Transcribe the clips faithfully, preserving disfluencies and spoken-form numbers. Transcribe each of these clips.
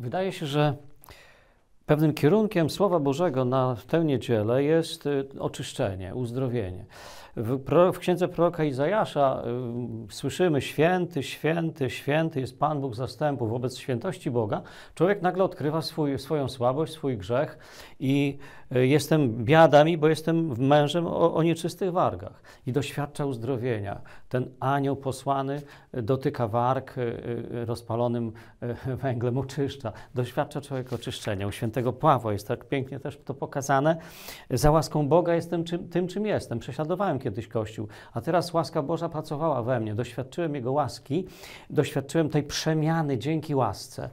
Wydaje się, że pewnym kierunkiem Słowa Bożego na tę niedzielę jest oczyszczenie, uzdrowienie. W, prorok, w księdze proroka Izajasza y, słyszymy: święty, święty, święty jest Pan Bóg zastępów. Wobec świętości Boga człowiek nagle odkrywa swój, swoją słabość, swój grzech i y, jestem biada mi, bo jestem mężem o, o nieczystych wargach. I doświadcza uzdrowienia. Ten anioł posłany dotyka warg y, y, rozpalonym y, węglem, oczyszcza. Doświadcza człowiek oczyszczenia. U świętego Pawła jest tak pięknie też to pokazane. Za łaską Boga jestem czym, tym, czym jestem. Prześladowałem kiedyś Kościół, a teraz łaska Boża pracowała we mnie. Doświadczyłem Jego łaski, doświadczyłem tej przemiany dzięki łasce.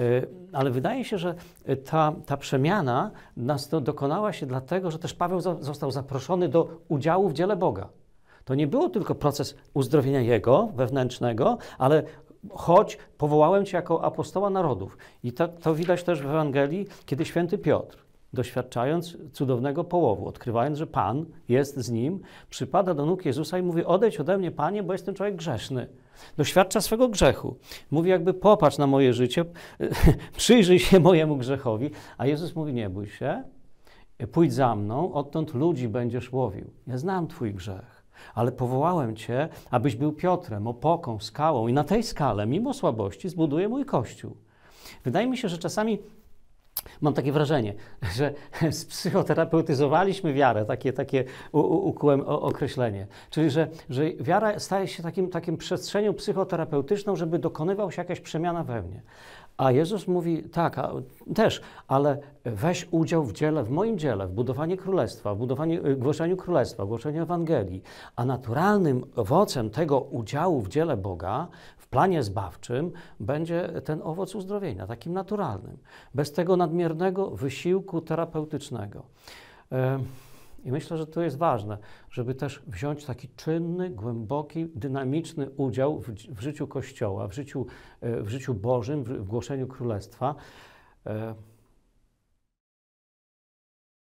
Ale wydaje się, że ta, ta przemiana nas to dokonała się dlatego, że też Paweł został zaproszony do udziału w dziele Boga. To nie było tylko proces uzdrowienia Jego wewnętrznego, ale choć powołałem Cię jako apostoła narodów. I to, to widać też w Ewangelii, kiedy święty Piotr, doświadczając cudownego połowu, odkrywając, że Pan jest z nim, przypada do nóg Jezusa i mówi: odejdź ode mnie, Panie, bo jestem człowiek grzeszny. Doświadcza swego grzechu. Mówi jakby: popatrz na moje życie, przyjrzyj się mojemu grzechowi. A Jezus mówi: nie bój się, pójdź za mną, odtąd ludzi będziesz łowił. Ja znam Twój grzech, ale powołałem Cię, abyś był Piotrem, opoką, skałą i na tej skale, mimo słabości, zbuduję mój Kościół. Wydaje mi się, że czasami mam takie wrażenie, że spsychoterapeutyzowaliśmy wiarę, takie, takie ukułem określenie. Czyli, że, że wiara staje się takim, takim przestrzenią psychoterapeutyczną, żeby dokonywał się jakaś przemiana we mnie. A Jezus mówi: tak, a, też, ale weź udział w dziele, w moim dziele, w budowaniu królestwa, w budowaniu, głoszeniu królestwa, w głoszeniu Ewangelii. A naturalnym owocem tego udziału w dziele Boga, w planie zbawczym, będzie ten owoc uzdrowienia, takim naturalnym, bez tego nadmiernego wysiłku terapeutycznego. I myślę, że to jest ważne, żeby też wziąć taki czynny, głęboki, dynamiczny udział w, w życiu Kościoła, w życiu, w życiu Bożym, w, w głoszeniu Królestwa.